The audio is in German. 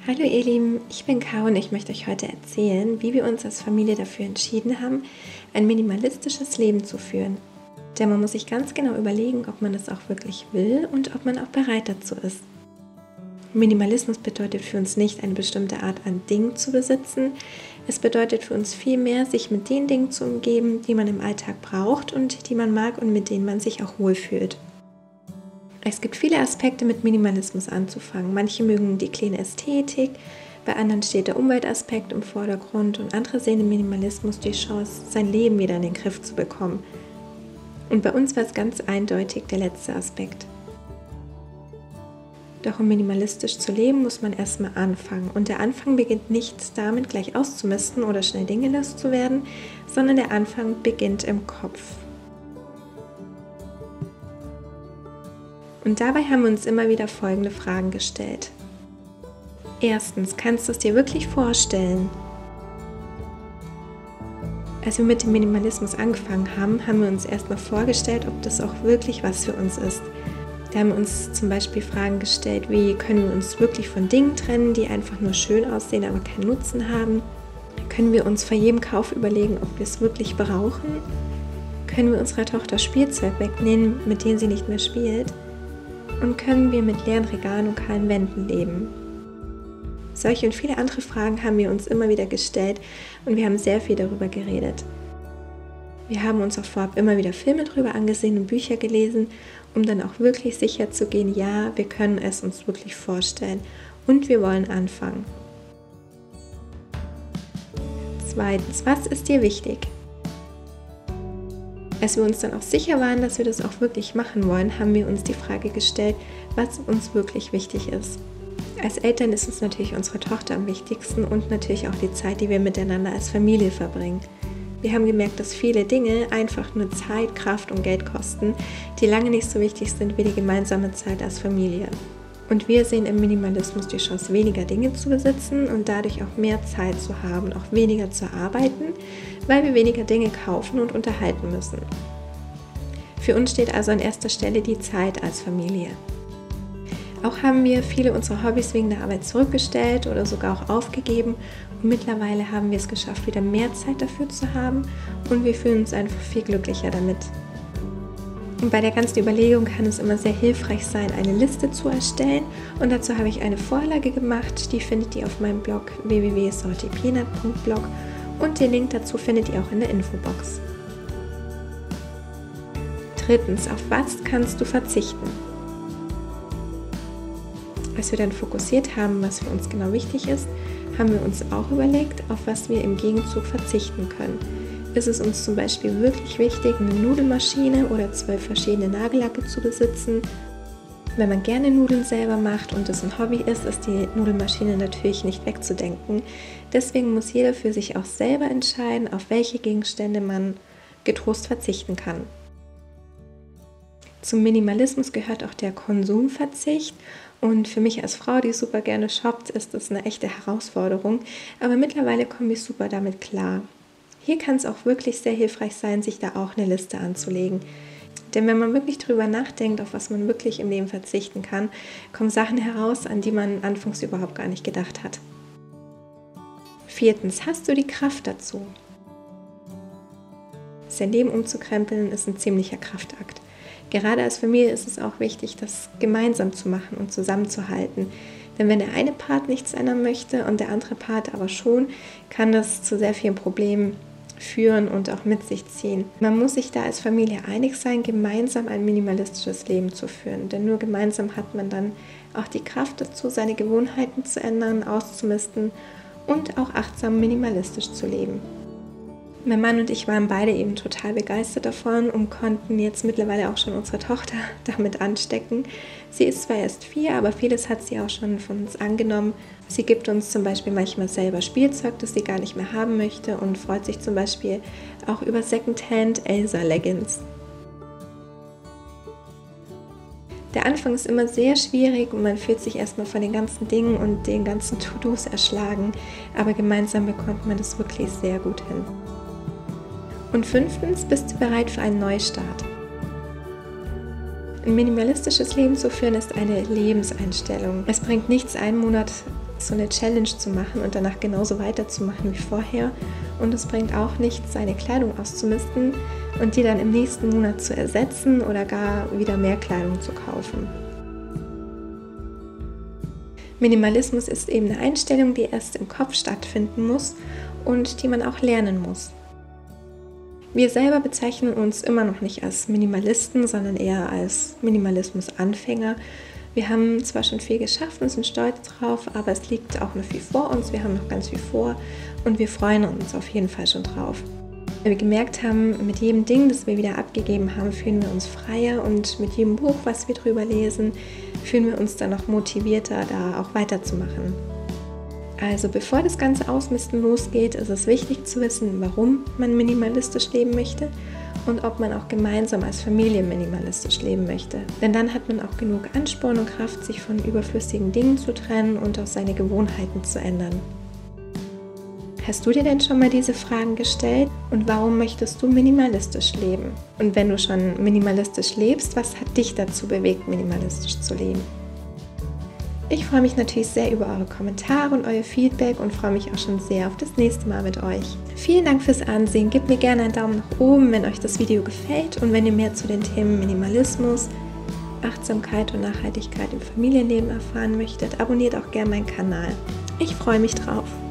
Hallo ihr Lieben, ich bin Caro und ich möchte euch heute erzählen, wie wir uns als Familie dafür entschieden haben, ein minimalistisches Leben zu führen. Denn man muss sich ganz genau überlegen, ob man es auch wirklich will und ob man auch bereit dazu ist. Minimalismus bedeutet für uns nicht, eine bestimmte Art an Dingen zu besitzen. Es bedeutet für uns vielmehr, sich mit den Dingen zu umgeben, die man im Alltag braucht und die man mag und mit denen man sich auch wohlfühlt. Es gibt viele Aspekte mit Minimalismus anzufangen. Manche mögen die cleane Ästhetik, bei anderen steht der Umweltaspekt im Vordergrund und andere sehen im Minimalismus die Chance, sein Leben wieder in den Griff zu bekommen. Und bei uns war es ganz eindeutig der letzte Aspekt. Doch um minimalistisch zu leben, muss man erstmal anfangen. Und der Anfang beginnt nicht damit, gleich auszumisten oder schnell Dinge loszuwerden, sondern der Anfang beginnt im Kopf. Und dabei haben wir uns immer wieder folgende Fragen gestellt. Erstens, kannst du es dir wirklich vorstellen? Als wir mit dem Minimalismus angefangen haben, haben wir uns erstmal vorgestellt, ob das auch wirklich was für uns ist. Da haben wir uns zum Beispiel Fragen gestellt, wie können wir uns wirklich von Dingen trennen, die einfach nur schön aussehen, aber keinen Nutzen haben? Können wir uns vor jedem Kauf überlegen, ob wir es wirklich brauchen? Können wir unserer Tochter Spielzeug wegnehmen, mit dem sie nicht mehr spielt? Und können wir mit leeren Regalen und kahlen Wänden leben? Solche und viele andere Fragen haben wir uns immer wieder gestellt und wir haben sehr viel darüber geredet. Wir haben uns auch vorab immer wieder Filme darüber angesehen und Bücher gelesen, um dann auch wirklich sicher zu gehen, ja, wir können es uns wirklich vorstellen und wir wollen anfangen. Zweitens, was ist dir wichtig? Als wir uns dann auch sicher waren, dass wir das auch wirklich machen wollen, haben wir uns die Frage gestellt, was uns wirklich wichtig ist. Als Eltern ist uns natürlich unsere Tochter am wichtigsten und natürlich auch die Zeit, die wir miteinander als Familie verbringen. Wir haben gemerkt, dass viele Dinge einfach nur Zeit, Kraft und Geld kosten, die lange nicht so wichtig sind wie die gemeinsame Zeit als Familie. Und wir sehen im Minimalismus die Chance, weniger Dinge zu besitzen und dadurch auch mehr Zeit zu haben, auch weniger zu arbeiten, weil wir weniger Dinge kaufen und unterhalten müssen. Für uns steht also an erster Stelle die Zeit als Familie. Auch haben wir viele unserer Hobbys wegen der Arbeit zurückgestellt oder sogar auch aufgegeben und mittlerweile haben wir es geschafft, wieder mehr Zeit dafür zu haben und wir fühlen uns einfach viel glücklicher damit. Und bei der ganzen Überlegung kann es immer sehr hilfreich sein, eine Liste zu erstellen und dazu habe ich eine Vorlage gemacht, die findet ihr auf meinem Blog www.saltypeanut.blog und den Link dazu findet ihr auch in der Infobox. Drittens, auf was kannst du verzichten? Als wir dann fokussiert haben, was für uns genau wichtig ist, haben wir uns auch überlegt, auf was wir im Gegenzug verzichten können. Ist es uns zum Beispiel wirklich wichtig, eine Nudelmaschine oder 12 verschiedene Nagellacke zu besitzen? Wenn man gerne Nudeln selber macht und es ein Hobby ist, ist die Nudelmaschine natürlich nicht wegzudenken. Deswegen muss jeder für sich auch selber entscheiden, auf welche Gegenstände man getrost verzichten kann. Zum Minimalismus gehört auch der Konsumverzicht und für mich als Frau, die super gerne shoppt, ist das eine echte Herausforderung, aber mittlerweile komme ich super damit klar. Hier kann es auch wirklich sehr hilfreich sein, sich da auch eine Liste anzulegen. Denn wenn man wirklich drüber nachdenkt, auf was man wirklich im Leben verzichten kann, kommen Sachen heraus, an die man anfangs überhaupt gar nicht gedacht hat. Viertens, hast du die Kraft dazu? Sein Leben umzukrempeln ist ein ziemlicher Kraftakt. Gerade als Familie ist es auch wichtig, das gemeinsam zu machen und zusammenzuhalten. Denn wenn der eine Part nichts ändern möchte und der andere Part aber schon, kann das zu sehr vielen Problemen führen und auch mit sich ziehen. Man muss sich da als Familie einig sein, gemeinsam ein minimalistisches Leben zu führen. Denn nur gemeinsam hat man dann auch die Kraft dazu, seine Gewohnheiten zu ändern, auszumisten und auch achtsam minimalistisch zu leben. Mein Mann und ich waren beide eben total begeistert davon und konnten jetzt mittlerweile auch schon unsere Tochter damit anstecken. Sie ist zwar erst 4, aber vieles hat sie auch schon von uns angenommen. Sie gibt uns zum Beispiel manchmal selber Spielzeug, das sie gar nicht mehr haben möchte und freut sich zum Beispiel auch über Secondhand Elsa Leggings. Der Anfang ist immer sehr schwierig und man fühlt sich erstmal von den ganzen Dingen und den ganzen To-Dos erschlagen, aber gemeinsam bekommt man das wirklich sehr gut hin. Und 5. bist du bereit für einen Neustart? Ein minimalistisches Leben zu führen ist eine Lebenseinstellung. Es bringt nichts, einen Monat so eine Challenge zu machen und danach genauso weiterzumachen wie vorher. Und es bringt auch nichts, seine Kleidung auszumisten und die dann im nächsten Monat zu ersetzen oder gar wieder mehr Kleidung zu kaufen. Minimalismus ist eben eine Einstellung, die erst im Kopf stattfinden muss und die man auch lernen muss. Wir selber bezeichnen uns immer noch nicht als Minimalisten, sondern eher als Minimalismus-Anfänger. Wir haben zwar schon viel geschafft und sind stolz drauf, aber es liegt auch noch viel vor uns. Wir haben noch ganz viel vor und wir freuen uns auf jeden Fall schon drauf. Weil wir gemerkt haben, mit jedem Ding, das wir wieder abgegeben haben, fühlen wir uns freier und mit jedem Buch, was wir drüber lesen, fühlen wir uns dann noch motivierter, da auch weiterzumachen. Also bevor das ganze Ausmisten losgeht, ist es wichtig zu wissen, warum man minimalistisch leben möchte und ob man auch gemeinsam als Familie minimalistisch leben möchte. Denn dann hat man auch genug Ansporn und Kraft, sich von überflüssigen Dingen zu trennen und auch seine Gewohnheiten zu ändern. Hast du dir denn schon mal diese Fragen gestellt? Und warum möchtest du minimalistisch leben? Und wenn du schon minimalistisch lebst, was hat dich dazu bewegt, minimalistisch zu leben? Ich freue mich natürlich sehr über eure Kommentare und euer Feedback und freue mich auch schon sehr auf das nächste Mal mit euch. Vielen Dank fürs Ansehen. Gebt mir gerne einen Daumen nach oben, wenn euch das Video gefällt und wenn ihr mehr zu den Themen Minimalismus, Achtsamkeit und Nachhaltigkeit im Familienleben erfahren möchtet, abonniert auch gerne meinen Kanal. Ich freue mich drauf.